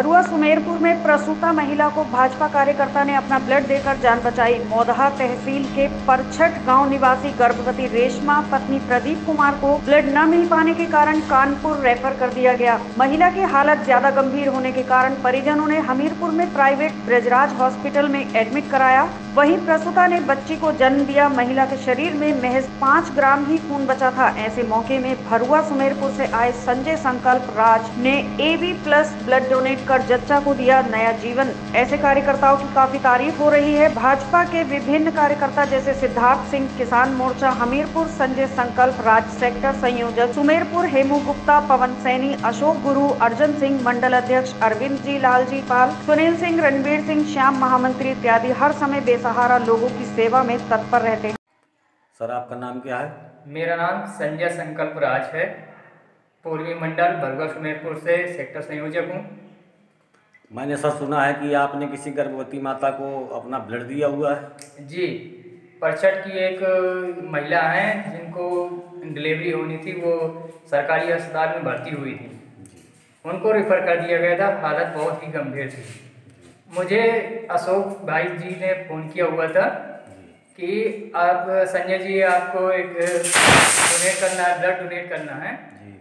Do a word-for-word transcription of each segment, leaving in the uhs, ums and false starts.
भरुआ सुमेरपुर में प्रसूता महिला को भाजपा कार्यकर्ता ने अपना ब्लड देकर जान बचाई। मोदहा तहसील के परछठ गांव निवासी गर्भवती रेशमा पत्नी प्रदीप कुमार को ब्लड न मिल पाने के कारण कानपुर रेफर कर दिया गया। महिला की हालत ज्यादा गंभीर होने के कारण परिजनों ने हमीरपुर में प्राइवेट ब्रजराज हॉस्पिटल में एडमिट कराया। वहीं प्रसूता ने बच्ची को जन्म दिया। महिला के शरीर में महज पाँच ग्राम ही खून बचा था। ऐसे मौके में भरुआ सुमेरपुर से आए संजय संकल्प राज ने A B plus blood donate कर जच्चा को दिया नया जीवन। ऐसे कार्यकर्ताओं की काफी तारीफ हो रही है। भाजपा के विभिन्न कार्यकर्ता जैसे सिद्धार्थ सिंह किसान मोर्चा हमीरपुर, संजय संकल्प राज सेक्टर संयोजक सुमेरपुर हेमू गुप्ता, पवन सैनी, अशोक गुरु, अर्जुन सिंह मंडल अध्यक्ष, अरविंद जी, लालजी पाल, सुनील सिंह, रणबीर सिंह, श्याम महामंत्री इत्यादि हर समय बेसहारा लोगों की सेवा में तत्पर रहते हैं। सर, आपका नाम क्या है? मेरा नाम संजय संकल्प राज है। पूर्वी मंडल भरुआ सुमेरपुर से सेक्टर संयोजक हूँ। मैंने सर सुना है कि आपने किसी गर्भवती माता को अपना ब्लड दिया हुआ है। जी, परछठ की एक महिला है जिनको डिलीवरी होनी थी, वो सरकारी अस्पताल में भर्ती हुई थी। उनको रेफर कर दिया गया था। हालत बहुत ही गंभीर थी। मुझे अशोक भाई जी ने फ़ोन किया हुआ था कि आप संजय जी, आपको एक डोनेट करना है, ब्लड डोनेट करना है।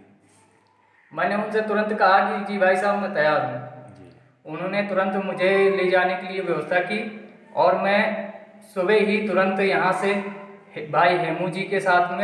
मैंने उनसे तुरंत कहा कि जी भाई साहब, मैं तैयार हूँ। उन्होंने तुरंत मुझे ले जाने के लिए व्यवस्था की और मैं सुबह ही तुरंत यहाँ से भाई हेमू जी के साथ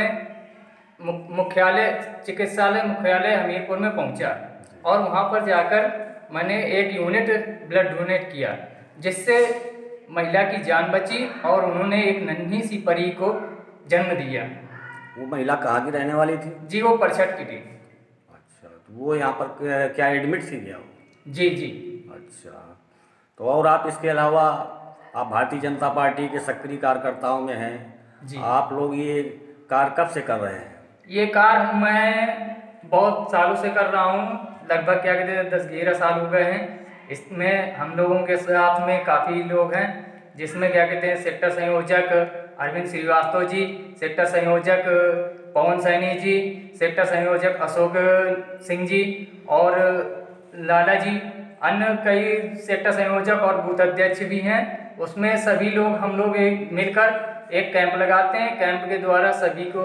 में मुख्यालय चिकित्सालय मुख्यालय हमीरपुर में पहुँचा और वहाँ पर जाकर मैंने एक यूनिट ब्लड डोनेट किया, जिससे महिला की जान बची और उन्होंने एक नन्ही सी परी को जन्म दिया। वो महिला कहाँ की रहने वाली थी? जी, वो परछठ की थी। अच्छा, तो वो यहाँ पर क्या एडमिट थी क्या? जी जी। अच्छा, तो और आप इसके अलावा आप भारतीय जनता पार्टी के सक्रिय कार्यकर्ताओं में हैं जी। आप लोग ये कार्य कब से कर रहे हैं? ये कार्य मैं बहुत सालों से कर रहा हूँ। लगभग क्या कहते हैं दस ग्यारह साल हो गए हैं। इसमें हम लोगों के साथ में काफ़ी लोग हैं, जिसमें क्या कहते हैं सेक्टर संयोजक अरविंद श्रीवास्तव जी, सेक्टर संयोजक पवन सैनी जी, सेक्टर संयोजक अशोक सिंह जी और लाला जी, अन्य कई सेक्टर संयोजक और बूथ अध्यक्ष भी हैं। उसमें सभी लोग हम लोग एक मिलकर एक कैंप लगाते हैं। कैंप के द्वारा सभी को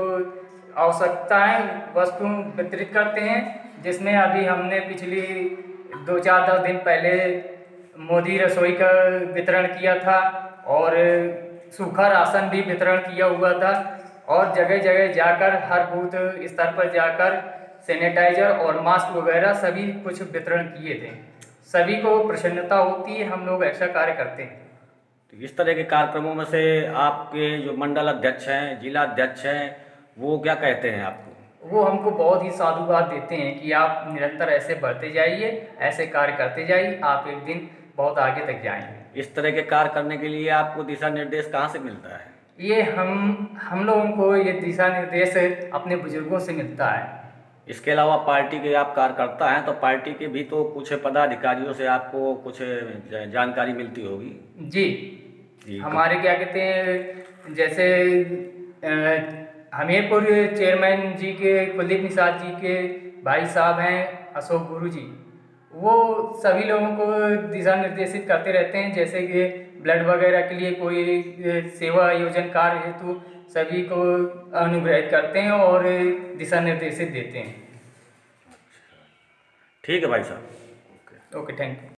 आवश्यकताएं वस्तु वितरित करते हैं, जिसमें अभी हमने पिछली दो चार दस दिन पहले मोदी रसोई का वितरण किया था और सूखा राशन भी वितरण किया हुआ था और जगह जगह जाकर हर बूथ स्तर पर जाकर सैनिटाइजर और मास्क वगैरह सभी कुछ वितरण किए थे। सभी को प्रसन्नता होती है, हम लोग ऐसा कार्य करते हैं। तो इस तरह के कार्यक्रमों में से आपके जो मंडल अध्यक्ष हैं, जिला अध्यक्ष हैं, वो क्या कहते हैं आपको? वो हमको बहुत ही साधुवाद देते हैं कि आप निरंतर ऐसे बढ़ते जाइए, ऐसे कार्य करते जाइए, आप एक दिन बहुत आगे तक जाएंगे। इस तरह के कार्य करने के लिए आपको दिशा निर्देश कहाँ से मिलता है? ये हम हम लोगों को ये दिशा निर्देश अपने बुजुर्गों से मिलता है। इसके अलावा पार्टी के आप कार्यकर्ता हैं, तो पार्टी के भी तो कुछ पदाधिकारियों से आपको कुछ जानकारी मिलती होगी। जी, जी। हमारे क्या कहते हैं, जैसे हमीरपुर चेयरमैन जी के कुलदीप निषाद जी के भाई साहब हैं अशोक गुरु जी, वो सभी लोगों को दिशा निर्देशित करते रहते हैं। जैसे कि ब्लड वगैरह के लिए कोई सेवा आयोजन कार्य हेतु सभी को अनुग्रहित करते हैं और दिशा निर्देशित देते हैं। ठीक है भाई साहब। Okay, okay, thank you.